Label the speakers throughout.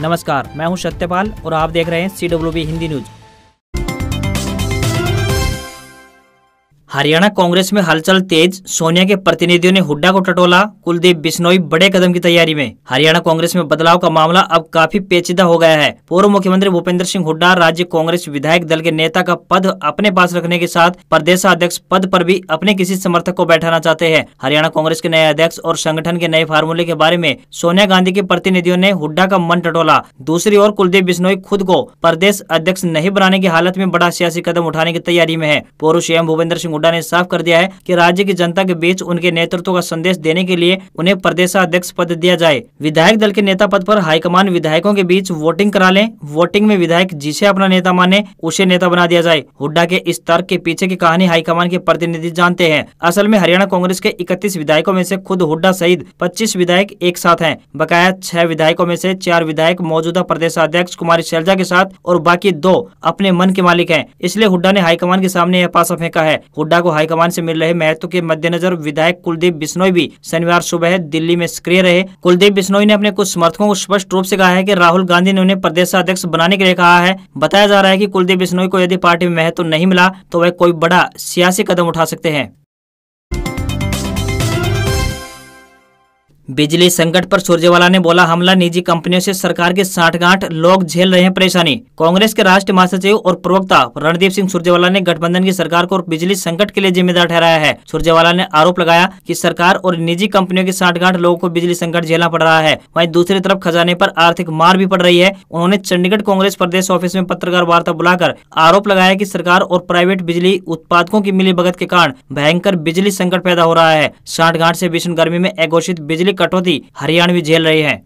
Speaker 1: नमस्कार, मैं हूं सत्यपाल और आप देख रहे हैं CWB हिंदी न्यूज। हरियाणा कांग्रेस में हलचल तेज, सोनिया के प्रतिनिधियों ने हुड्डा को टटोला, कुलदीप बिश्नोई बड़े कदम की तैयारी में। हरियाणा कांग्रेस में बदलाव का मामला अब काफी पेचीदा हो गया है। पूर्व मुख्यमंत्री भूपेंद्र सिंह हुड्डा राज्य कांग्रेस विधायक दल के नेता का पद अपने पास रखने के साथ प्रदेशाध्यक्ष पद पर भी अपने किसी समर्थक को बैठाना चाहते हैं। हरियाणा कांग्रेस के नए अध्यक्ष और संगठन के नए फार्मूले के बारे में सोनिया गांधी के प्रतिनिधियों ने हुड्डा का मन टटोला। दूसरी ओर कुलदीप बिश्नोई खुद को प्रदेश अध्यक्ष नहीं बनाने की हालत में बड़ा सियासी कदम उठाने की तैयारी में है। पूर्व सीएम भूपेंद्र सिंह हुड्डा ने साफ कर दिया है कि राज्य की जनता के बीच उनके नेतृत्व का संदेश देने के लिए उन्हें प्रदेशाध्यक्ष पद दिया जाए। विधायक दल के नेता पद पर हाईकमान विधायकों के बीच वोटिंग करा लें। वोटिंग में विधायक जिसे अपना नेता माने उसे नेता बना दिया जाए। हुड्डा के इस तर्क के पीछे की कहानी हाईकमान के प्रतिनिधि जानते हैं। असल में हरियाणा कांग्रेस के 31 विधायकों में से खुद हुड्डा सहित 25 विधायक एक साथ हैं। बकाया 6 विधायकों में से 4 विधायक मौजूदा प्रदेशाध्यक्ष कुमारी शैलजा के साथ और बाकी 2 अपने मन के मालिक हैं। इसलिए हुड्डा ने हाईकमान के सामने यह पासा फेंका है। हुड्डा को हाईकमान से मिल रहे महत्व के मद्देनजर विधायक कुलदीप बिश्नोई भी शनिवार सुबह दिल्ली में सक्रिय रहे। कुलदीप बिश्नोई ने अपने कुछ समर्थकों को स्पष्ट रूप से कहा है कि राहुल गांधी ने उन्हें प्रदेशाध्यक्ष बनाने के लिए कहा है। बताया जा रहा है कि कुलदीप बिश्नोई को यदि पार्टी में महत्व नहीं मिला तो वह कोई बड़ा सियासी कदम उठा सकते हैं। बिजली संकट पर सुरजेवाला ने बोला हमला, निजी कंपनियों से सरकार के साठगांठ, लोग झेल रहे हैं परेशानी। कांग्रेस के राष्ट्रीय महासचिव और प्रवक्ता रणदीप सिंह सुरजेवाला ने गठबंधन की सरकार को बिजली संकट के लिए जिम्मेदार ठहराया है। सुरजेवाला ने आरोप लगाया कि सरकार और निजी कंपनियों की साठगांठ लोगों को बिजली संकट झेलना पड़ रहा है। वहीं दूसरी तरफ खजाने पर आर्थिक मार भी पड़ रही है। उन्होंने चंडीगढ़ कांग्रेस प्रदेश ऑफिस में पत्रकार वार्ता बुलाकर आरोप लगाया कि सरकार और प्राइवेट बिजली उत्पादकों की मिलीभगत के कारण भयंकर बिजली संकट पैदा हो रहा है। साठगांठ से भीषण गर्मी में अघोषित बिजली कटौती हरियाणवी झेल रहे हैं।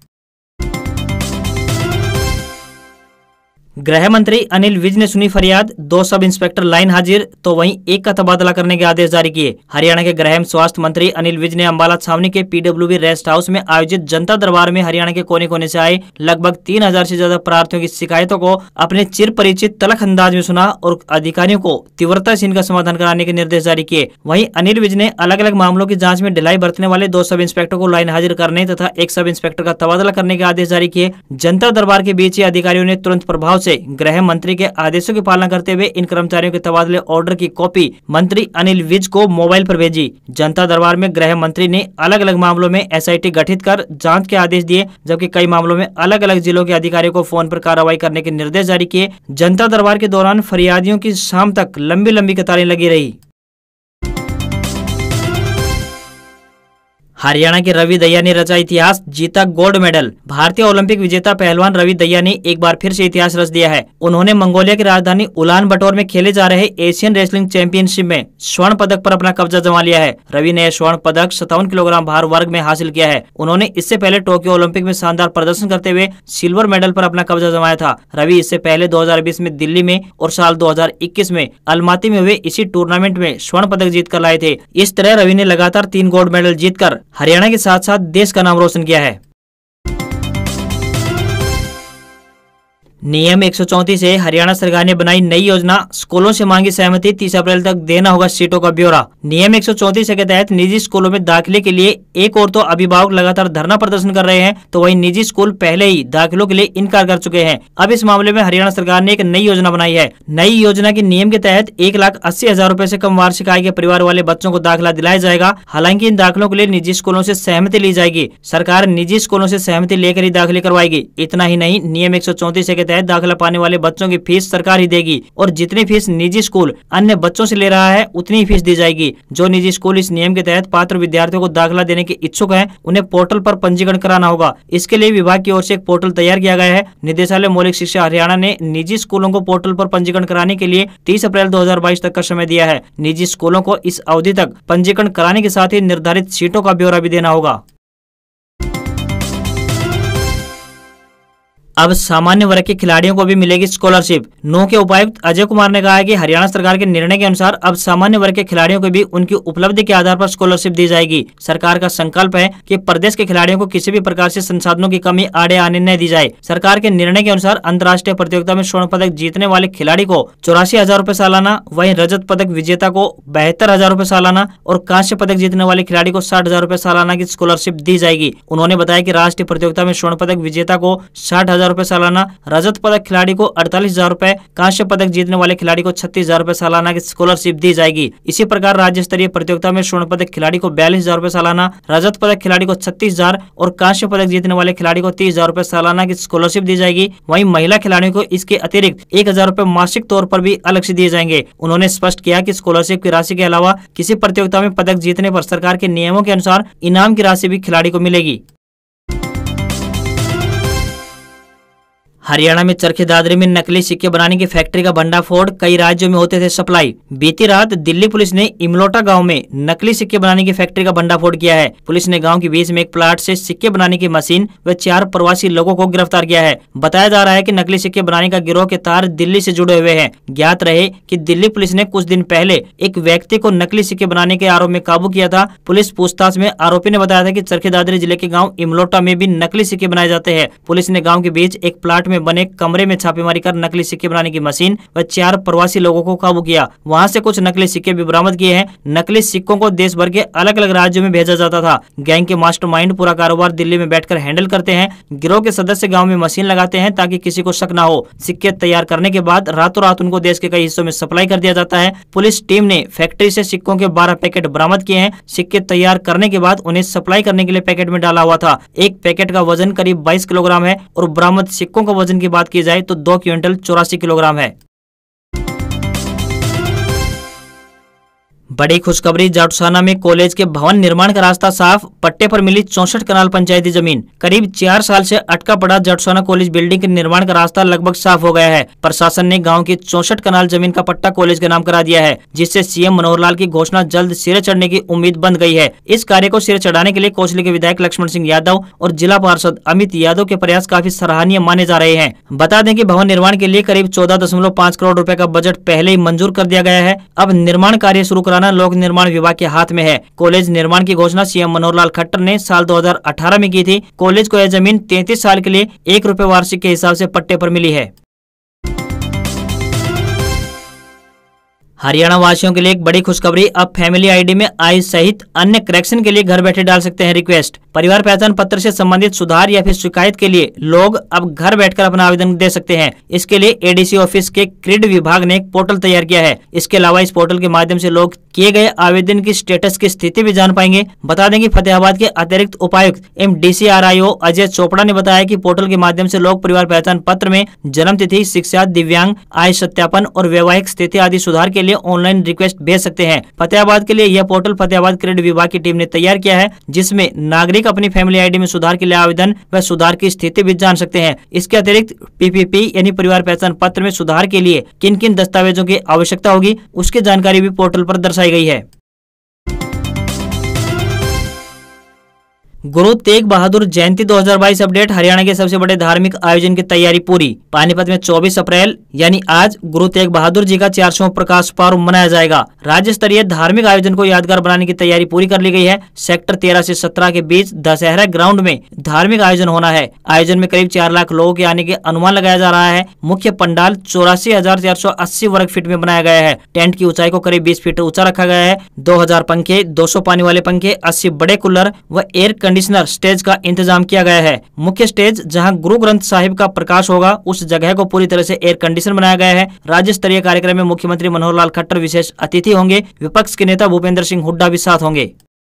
Speaker 1: गृह मंत्री अनिल विज ने सुनी फरियाद, 2 सब इंस्पेक्टर लाइन हाजिर तो वहीं एक का तबादला करने के आदेश जारी किए। हरियाणा के गृह एवं स्वास्थ्य मंत्री अनिल विज ने अंबाला छावनी के PWB रेस्ट हाउस में आयोजित जनता दरबार में हरियाणा के कोने कोने से आए लगभग 3000 से ज्यादा प्रार्थियों की शिकायतों को अपने चिर परिचित तलख अंदाज में सुना और अधिकारियों को तीव्रता से इनका समाधान कराने के निर्देश जारी किए। वहीं अनिल विज ने अलग अलग मामलों की जाँच में ढिलाई बरतने वाले 2 सब इंस्पेक्टर को लाइन हाजिर करने तथा 1 सब इंस्पेक्टर का तबादला करने के आदेश जारी किए। जनता दरबार के बीच ही अधिकारियों ने तुरंत प्रभाव से गृह मंत्री के आदेशों की पालना करते हुए इन कर्मचारियों के तबादले ऑर्डर की कॉपी मंत्री अनिल विज को मोबाइल पर भेजी। जनता दरबार में गृह मंत्री ने अलग अलग मामलों में SIT गठित कर जांच के आदेश दिए, जबकि कई मामलों में अलग अलग जिलों के अधिकारियों को फोन पर कार्रवाई करने के निर्देश जारी किए। जनता दरबार के दौरान फरियादियों की शाम तक लंबी लंबी कतारें लगी रही। हरियाणा के रवि दहिया ने रचा इतिहास, जीता गोल्ड मेडल। भारतीय ओलंपिक विजेता पहलवान रवि दहिया ने एक बार फिर से इतिहास रच दिया है। उन्होंने मंगोलिया की राजधानी उलान बटोर में खेले जा रहे एशियन रेसलिंग चैंपियनशिप में स्वर्ण पदक पर अपना कब्जा जमा लिया है। रवि ने स्वर्ण पदक 57 किलोग्राम भार वर्ग में हासिल किया है। उन्होंने इससे पहले टोक्यो ओलंपिक में शानदार प्रदर्शन करते हुए सिल्वर मेडल पर अपना कब्जा जमाया था। रवि इससे पहले 2020 में दिल्ली में और साल 2021 में अलमाती में हुए इसी टूर्नामेंट में स्वर्ण पदक जीत कर लाए थे। इस तरह रवि ने लगातार 3 गोल्ड मेडल जीतकर हरियाणा के साथ साथ देश का नाम रोशन किया है। नियम 134 से हरियाणा सरकार ने बनाई नई योजना, स्कूलों से मांगी सहमति, 30 अप्रैल तक देना होगा सीटों का ब्यौरा। नियम 134 के तहत निजी स्कूलों में दाखिले के लिए एक और तो अभिभावक लगातार धरना प्रदर्शन कर रहे हैं, तो वहीं निजी स्कूल पहले ही दाखिलों के लिए इनकार कर चुके हैं। अब इस मामले में हरियाणा सरकार ने एक नई योजना बनाई है। नई योजना के नियम के तहत 1,80,000 रुपए से कम वार्षिक आय के परिवार वाले बच्चों को दाखिला दिलाया जाएगा। हालांकि इन दाखिलों के लिए निजी स्कूलों से सहमति ली जाएगी। सरकार निजी स्कूलों से सहमति लेकर ही दाखिले करवाएगी। इतना ही नहीं, नियम 134 के तहत दाखिला पाने वाले बच्चों की फीस सरकार ही देगी और जितनी फीस निजी स्कूल अन्य बच्चों से ले रहा है उतनी फीस दी जाएगी। जो निजी स्कूल इस नियम के तहत पात्र विद्यार्थियों को दाखिला देने के इच्छुक हैं, उन्हें पोर्टल पर पंजीकरण कराना होगा। इसके लिए विभाग की ओर से एक पोर्टल तैयार किया गया है। निदेशालय मौलिक शिक्षा हरियाणा ने निजी स्कूलों को पोर्टल पर पंजीकरण कराने के लिए 30 अप्रैल 2022 तक का समय दिया है। निजी स्कूलों को इस अवधि तक पंजीकरण कराने के साथ ही निर्धारित सीटों का ब्यौरा भी देना होगा। अब सामान्य वर्ग के खिलाड़ियों को भी मिलेगी स्कॉलरशिप। नूंह के उपायुक्त अजय कुमार ने कहा है कि हरियाणा सरकार के निर्णय के अनुसार अब सामान्य वर्ग के खिलाड़ियों को भी उनकी उपलब्धि के आधार पर स्कॉलरशिप दी जाएगी। सरकार का संकल्प है कि प्रदेश के खिलाड़ियों को किसी भी प्रकार से संसाधनों की कमी आड़े आने न दी जाए। सरकार के निर्णय के अनुसार अंतर्राष्ट्रीय प्रतियोगिता में स्वर्ण पदक जीतने वाले खिलाड़ी को 84,000 रुपए सालाना, वहीं रजत पदक विजेता को 72,000 रुपए सालाना और कांस्य पदक जीतने वाले खिलाड़ी को 60,000 रुपए सालाना की स्कॉलरशिप दी जाएगी। उन्होंने बताया कि राष्ट्रीय प्रतियोगिता में स्वर्ण पदक विजेता को 60,000 30,000 रुपए सालाना, रजत पदक खिलाड़ी को 48,000 रुपए, कांस्य पदक जीतने वाले खिलाड़ी को 36,000 रुपए सालाना की स्कॉलरशिप दी जाएगी। इसी प्रकार राज्य स्तरीय प्रतियोगिता में स्वर्ण पदक खिलाड़ी को 42,000 रुपए सालाना, रजत पदक खिलाड़ी को 36,000 और कांस्य पदक जीतने वाले खिलाड़ी को 30,000 रुपए सालाना की स्कॉलरशिप दी जाएगी। वहीं महिला खिलाड़ियों को इसके अतिरिक्त 1,000 रुपए मासिक तौर पर भी अलग से दिए जाएंगे। उन्होंने स्पष्ट किया कि स्कॉलरशिप की राशि के अलावा किसी प्रतियोगिता में पदक जीतने पर सरकार के नियमों के अनुसार इनाम की राशि भी खिलाड़ी को मिलेगी। हरियाणा में चरखी दादरी में नकली सिक्के बनाने की फैक्ट्री का भंडाफोड़, कई राज्यों में होते थे सप्लाई। बीती रात दिल्ली पुलिस ने इमलोटा गांव में नकली सिक्के बनाने की फैक्ट्री का भंडाफोड़ किया है। पुलिस ने गांव के बीच में एक प्लाट से सिक्के बनाने की मशीन व 4 प्रवासी लोगों को गिरफ्तार किया है। बताया जा रहा है कि नकली सिक्के बनाने का गिरोह के तार दिल्ली से जुड़े हुए हैं। ज्ञात रहे कि दिल्ली पुलिस ने कुछ दिन पहले एक व्यक्ति को नकली सिक्के बनाने के आरोप में काबू किया था। पुलिस पूछताछ में आरोपी ने बताया था कि चरखी दादरी जिले के गाँव इमलोटा में भी नकली सिक्के बनाए जाते हैं। पुलिस ने गाँव के बीच एक प्लाट में बने कमरे में छापेमारी कर नकली सिक्के बनाने की मशीन व 4 प्रवासी लोगों को काबू किया। वहां से कुछ नकली सिक्के भी बरामद किए हैं। नकली सिक्कों को देश भर के अलग अलग राज्यों में भेजा जाता था। गैंग के मास्टरमाइंड पूरा कारोबार दिल्ली में बैठकर हैंडल करते हैं। गिरोह के सदस्य गाँव में मशीन लगाते हैं ताकि किसी को शक न हो। सिक्के तैयार करने के बाद रातों रात उनको देश के कई हिस्सों में सप्लाई कर दिया जाता है। पुलिस टीम ने फैक्ट्री से सिक्कों के 12 पैकेट बरामद किए हैं। सिक्के तैयार करने के बाद उन्हें सप्लाई करने के लिए पैकेट में डाला हुआ था। एक पैकेट का वजन करीब 22 किलोग्राम है और बरामद सिक्कों का वजन की बात की जाए तो 2 क्विंटल 84 किलोग्राम है। बड़ी खुशखबरी, जाटूसाना में कॉलेज के भवन निर्माण का रास्ता साफ, पट्टे पर मिली 64 कनाल पंचायती जमीन। करीब 4 साल से अटका पड़ा जाटूसाना कॉलेज बिल्डिंग के निर्माण का रास्ता लगभग साफ हो गया है। प्रशासन ने गांव की 64 कनाल जमीन का पट्टा कॉलेज के नाम करा दिया है, जिससे सीएम मनोहर लाल की घोषणा जल्द सिरे चढ़ने की उम्मीद बन गई है। इस कार्य को सिरे चढ़ाने के लिए कौशली के विधायक लक्ष्मण सिंह यादव और जिला पार्षद अमित यादव के प्रयास काफी सराहनीय माने जा रहे हैं। बता दें कि भवन निर्माण के लिए करीब 14.5 करोड़ रुपए का बजट पहले ही मंजूर कर दिया गया है। अब निर्माण कार्य शुरू कराना लोक निर्माण विभाग के हाथ में है। कॉलेज निर्माण की घोषणा सीएम मनोहर लाल खट्टर ने साल 2018 में की थी। कॉलेज को यह जमीन 33 साल के लिए 1 रुपए वार्षिक के हिसाब से पट्टे पर मिली है। हरियाणा वासियों के लिए एक बड़ी खुशखबरी, अब फैमिली आईडी में आई सहित अन्य करेक्शन के लिए घर बैठे डाल सकते हैं रिक्वेस्ट। परिवार पहचान पत्र से संबंधित सुधार या फिर शिकायत के लिए लोग अब घर बैठकर अपना आवेदन दे सकते हैं। इसके लिए एडीसी ऑफिस के क्रिड विभाग ने एक पोर्टल तैयार किया है। इसके अलावा इस पोर्टल के माध्यम से लोग किए गए आवेदन की स्टेटस की स्थिति भी जान पाएंगे। बता दें कि फतेहाबाद के अतिरिक्त उपायुक्त एवं DCRIO अजय चोपड़ा ने बताया कि पोर्टल के माध्यम से लोग परिवार पहचान पत्र में जन्म तिथि, शिक्षा, दिव्यांग, आय सत्यापन और वैवाहिक स्थिति आदि सुधार के लिए ऑनलाइन रिक्वेस्ट भेज सकते हैं। फतेहाबाद के लिए यह पोर्टल फतेहाबाद क्रेडिट विभाग की टीम ने तैयार किया है, जिसमें नागरिक अपनी फैमिली आईडी में सुधार के लिए आवेदन व सुधार की स्थिति भी जान सकते हैं। इसके अतिरिक्त PPP यानी परिवार पहचान पत्र में सुधार के लिए किन किन दस्तावेजों की आवश्यकता होगी, उसकी जानकारी भी पोर्टल पर दर्शाई गई है। गुरु तेग बहादुर जयंती 2022 अपडेट, हरियाणा के सबसे बड़े धार्मिक आयोजन की तैयारी पूरी। पानीपत में 24 अप्रैल यानी आज गुरु तेग बहादुर जी का 400वां प्रकाश पर्व मनाया जाएगा। राज्य स्तरीय धार्मिक आयोजन को यादगार बनाने की तैयारी पूरी कर ली गई है। सेक्टर 13 से 17 के बीच दशहरा ग्राउंड में धार्मिक आयोजन होना है। आयोजन में करीब 4 लाख लोगों के आने के अनुमान लगाया जा रहा है। मुख्य पंडाल 84,480 वर्ग फीट में बनाया गया है। टेंट की ऊंचाई को करीब 20 फीट ऊंचा रखा गया है। 2000 पंखे, 200 पानी वाले पंखे, 80 बड़े कूलर व एयर कंडीशनर स्टेज का इंतजाम किया गया है। मुख्य स्टेज जहां गुरु ग्रंथ साहिब का प्रकाश होगा, उस जगह को पूरी तरह से एयर कंडीशन बनाया गया है। राज्य स्तरीय कार्यक्रम में मुख्यमंत्री मनोहर लाल खट्टर विशेष अतिथि होंगे। विपक्ष के नेता भूपेंद्र सिंह हुड्डा भी साथ होंगे।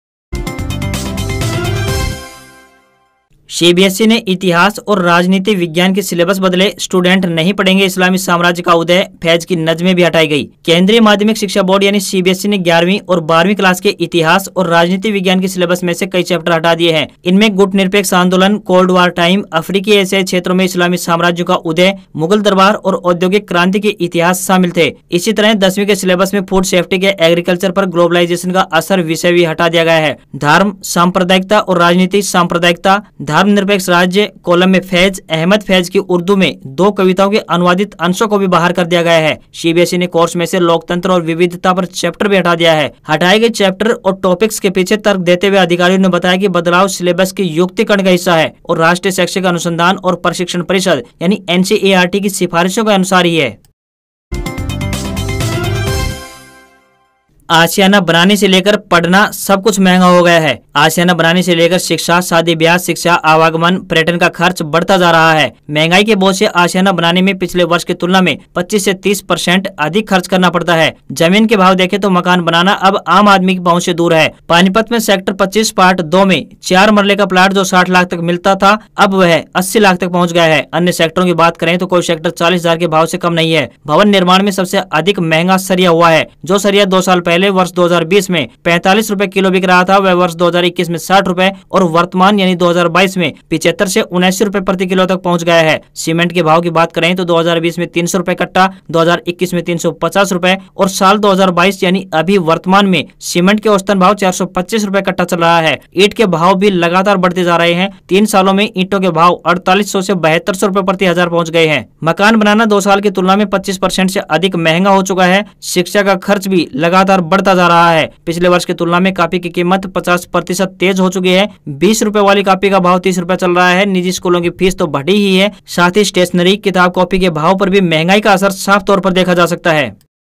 Speaker 1: CBSE ने इतिहास और राजनीति विज्ञान के सिलेबस बदले, स्टूडेंट नहीं पढ़ेंगे इस्लामी साम्राज्य का उदय, फैज की नज़्में भी हटाई गई। केंद्रीय माध्यमिक शिक्षा बोर्ड यानी CBSE ने 11वीं और 12वीं क्लास के इतिहास और राजनीति विज्ञान के सिलेबस में से कई चैप्टर हटा दिए हैं। इनमें गुट निरपेक्ष आंदोलन, कोल्ड वार टाइम, अफ्रीकी एशियाई क्षेत्रों में इस्लामी साम्राज्य का उदय, मुगल दरबार और औद्योगिक क्रांति के इतिहास शामिल थे। इसी तरह 10वीं के सिलेबस में फूड सेफ्टी के एग्रीकल्चर पर ग्लोबलाइजेशन का असर विषय भी हटा दिया गया है। धर्म, सांप्रदायिकता और राजनीति सांप्रदायिकता, धर्मनिरपेक्ष राज्य कॉलम में फैज अहमद फैज की उर्दू में 2 कविताओं के अनुवादित अंशों को भी बाहर कर दिया गया है। CBSE ने कोर्स में से लोकतंत्र और विविधता पर चैप्टर भी हटा दिया है। हटाए गए चैप्टर और टॉपिक्स के पीछे तर्क देते हुए अधिकारियों ने बताया कि बदलाव सिलेबस की युक्तिकरण का हिस्सा है और राष्ट्रीय शैक्षिक अनुसंधान और प्रशिक्षण परिषद यानी NCERT की सिफारिशों के अनुसार ही है। आशियाना बनाने से लेकर पढ़ना सब कुछ महंगा हो गया है। आशियाना बनाने से लेकर शिक्षा, शादी ब्याह, शिक्षा, आवागमन, पर्यटन का खर्च बढ़ता जा रहा है। महंगाई के बोझ से आशियाना बनाने में पिछले वर्ष की तुलना में 25 से 30% अधिक खर्च करना पड़ता है। जमीन के भाव देखें तो मकान बनाना अब आम आदमी की पहुंच से दूर है। पानीपत में सेक्टर 25 पार्ट 2 में 4 मरले का प्लाट जो 60 लाख तक मिलता था, अब वह 80 लाख तक पहुँच गया है। अन्य सेक्टरों की बात करें तो कोई सेक्टर 40,000 के भाव से कम नहीं है। भवन निर्माण में सबसे अधिक महंगा सरिया हुआ है। जो सरिया 2 साल पहले वर्ष 2020 में 45 रुपए किलो बिक रहा था, वह वर्ष 2021 में 60 रुपए और वर्तमान यानी 2022 में 75 से 79 रुपए प्रति किलो तक पहुंच गया है। सीमेंट के भाव की बात करें तो 2020 में 300 रुपए कट्टा, 2021 में 350 रुपए और साल 2022 यानी अभी वर्तमान में सीमेंट के औसतन भाव 425 रुपए कट्टा चल रहा है। ईंट के भाव भी लगातार बढ़ते जा रहे हैं। 3 सालों में ईंटों के भाव 4800 से 7200 रुपए प्रति हजार पहुँच गए हैं। मकान बनाना 2 साल की तुलना में 25% से अधिक महंगा हो चुका है। शिक्षा का खर्च भी लगातार बढ़ता जा रहा है। पिछले वर्ष की तुलना में कॉपी की कीमत 50% तेज हो चुकी है। 20 रुपए वाली कॉपी का भाव 30 रुपए चल रहा है। निजी स्कूलों की फीस तो बढ़ी ही है, साथ ही स्टेशनरी, किताब, कॉपी के भाव पर भी महंगाई का असर साफ तौर पर देखा जा सकता है।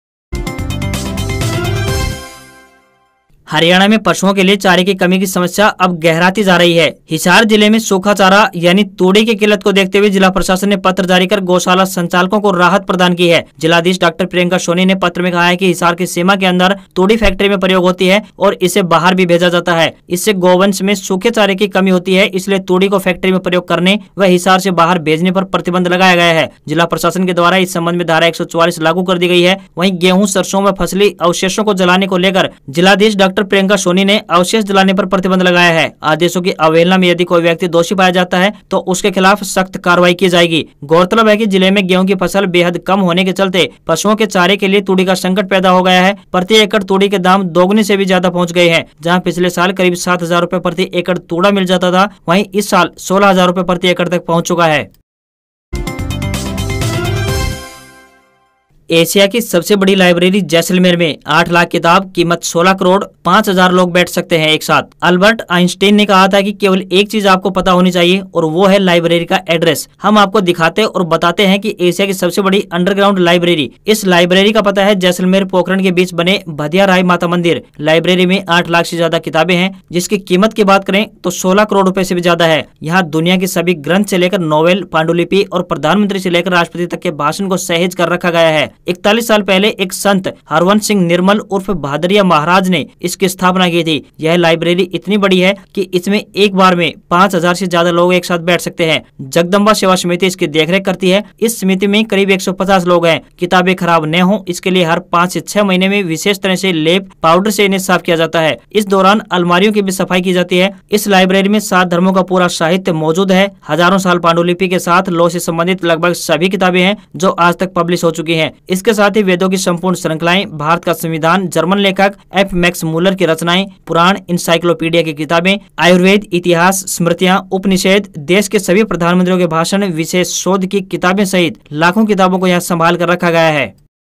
Speaker 1: हरियाणा में पशुओं के लिए चारे की कमी की समस्या अब गहराती जा रही है। हिसार जिले में सूखा चारा यानी तूड़ी की किल्लत को देखते हुए जिला प्रशासन ने पत्र जारी कर गौशाला संचालकों को राहत प्रदान की है। जिलाधीश डॉक्टर प्रियंका सोनी ने पत्र में कहा है कि हिसार की सीमा के अंदर तूड़ी फैक्ट्री में प्रयोग होती है और इसे बाहर भी भेजा जाता है। इससे गौवंश में सूखे चारे की कमी होती है, इसलिए तूड़ी को फैक्ट्री में प्रयोग करने व हिसार से बाहर भेजने पर प्रतिबंध लगाया गया है। जिला प्रशासन के द्वारा इस संबंध में धारा 144 लागू कर दी गई है। वहीं गेहूं, सरसों व फसली अवशेषों को जलाने को लेकर जिलाधीश डॉक्टर प्रियंका सोनी ने अवशेष जलाने पर प्रतिबंध लगाया है। आदेशों की अवहेलना में यदि कोई व्यक्ति दोषी पाया जाता है तो उसके खिलाफ सख्त कार्रवाई की जाएगी। गौरतलब है कि जिले में गेहूं की फसल बेहद कम होने के चलते पशुओं के चारे के लिए तूड़ी का संकट पैदा हो गया है। प्रति एकड़ तूड़ी के दाम दोगुने से भी ज्यादा पहुंच गए हैं। जहां पिछले साल करीब 7,000 रुपए प्रति एकड़ तूड़ा मिल जाता था, वहीं इस साल 16,000 रुपए प्रति एकड़ तक पहुंच चुका है। एशिया की सबसे बड़ी लाइब्रेरी जैसलमेर में 8 लाख किताब, कीमत 16 करोड़, 5,000 लोग बैठ सकते हैं एक साथ। अल्बर्ट आइंस्टीन ने कहा था कि केवल एक चीज आपको पता होनी चाहिए और वो है लाइब्रेरी का एड्रेस। हम आपको दिखाते और बताते हैं कि एशिया की सबसे बड़ी अंडरग्राउंड लाइब्रेरी। इस लाइब्रेरी का पता है जैसलमेर पोखरण के बीच बने भदिया राय माता मंदिर। लाइब्रेरी में 8 लाख से ज्यादा किताबें हैं, जिसकी कीमत की बात करें तो 16 करोड़ रुपए से भी ज्यादा है। यहाँ दुनिया के सभी ग्रंथ से लेकर नोवेल, पांडुलिपि और प्रधानमंत्री से लेकर राष्ट्रपति तक के भाषण को सहेज कर रखा गया है। 41 साल पहले एक संत हरवंश सिंह निर्मल उर्फ भादरिया महाराज ने इसकी स्थापना की थी। यह लाइब्रेरी इतनी बड़ी है कि इसमें एक बार में 5,000 से ज्यादा लोग एक साथ बैठ सकते हैं। जगदम्बा सेवा समिति इसकी देखरेख करती है। इस समिति में करीब 150 लोग हैं। किताबें खराब न हो इसके लिए हर 5 से 6 महीने में विशेष तरह से लेप पाउडर से इन्हें साफ किया जाता है। इस दौरान अलमारियों की भी सफाई की जाती है। इस लाइब्रेरी में 7 धर्मों का पूरा साहित्य मौजूद है। हजारों साल पांडुलिपि के साथ लॉ से संबंधित लगभग सभी किताबें हैं जो आज तक पब्लिश हो चुकी हैं। इसके साथ ही वेदों की संपूर्ण श्रृंखलाएं, भारत का संविधान, जर्मन लेखक एफ मैक्स मूलर की रचनाएं, पुराण, इंसाइक्लोपीडिया की किताबें, आयुर्वेद, इतिहास, स्मृतियां, उपनिषद, देश के सभी प्रधानमंत्रियों के भाषण, विशेष शोध की किताबें सहित लाखों किताबों को यहाँ संभाल कर रखा गया है।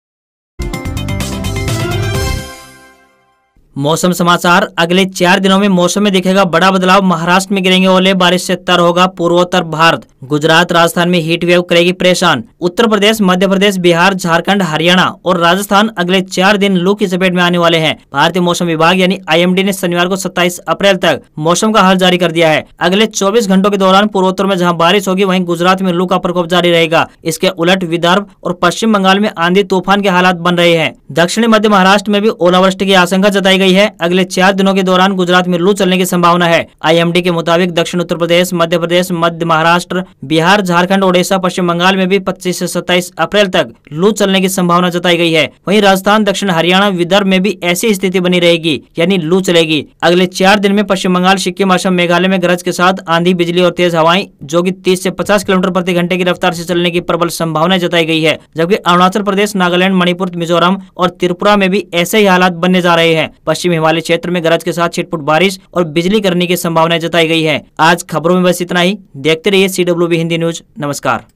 Speaker 1: मौसम समाचार। अगले 4 दिनों में मौसम में दिखेगा बड़ा बदलाव। महाराष्ट्र में गिरेंगे ओले, बारिश से तर होगा पूर्वोत्तर भारत। गुजरात, राजस्थान में हीट वेव करेगी परेशान। उत्तर प्रदेश, मध्य प्रदेश, बिहार, झारखंड, हरियाणा और राजस्थान अगले 4 दिन लू की चपेट में आने वाले हैं। भारतीय मौसम विभाग यानी IMD ने शनिवार को 27 अप्रैल तक मौसम का हाल जारी कर दिया है। अगले 24 घंटों के दौरान पूर्वोत्तर में जहाँ बारिश होगी वहीं गुजरात में लू का प्रकोप जारी रहेगा। इसके उलट विदर्भ और पश्चिम बंगाल में आंधी तूफान के हालात बन रहे हैं। दक्षिणी मध्य महाराष्ट्र में भी ओलावृष्टि की आशंका जताई गई है। अगले 4 दिनों के दौरान गुजरात में लू चलने की संभावना है। IMD के मुताबिक दक्षिण उत्तर प्रदेश, मध्य प्रदेश, मध्य महाराष्ट्र, बिहार, झारखंड, ओडिशा, पश्चिम बंगाल में भी 25 से 27 अप्रैल तक लू चलने की संभावना जताई गई है। वहीं राजस्थान, दक्षिण हरियाणा, विदर्भ में भी ऐसी स्थिति बनी रहेगी, यानी लू चलेगी। अगले 4 दिन में पश्चिम बंगाल, सिक्किम, असम, मेघालय में गरज के साथ आंधी, बिजली और तेज हवाएं जो कि 30 से 50 किलोमीटर प्रति घंटे की रफ्तार से चलने की प्रबल संभावना जताई गई है। जबकि अरुणाचल प्रदेश, नागालैंड, मणिपुर, मिजोरम और त्रिपुरा में भी ऐसे ही हालात बनने जा रहे हैं। पश्चिम हिमालय क्षेत्र में गरज के साथ छिटपुट बारिश और बिजली गिरने की संभावना जताई गई है। आज खबरों में बस इतना ही। देखते रहिए CWB हिंदी न्यूज। नमस्कार।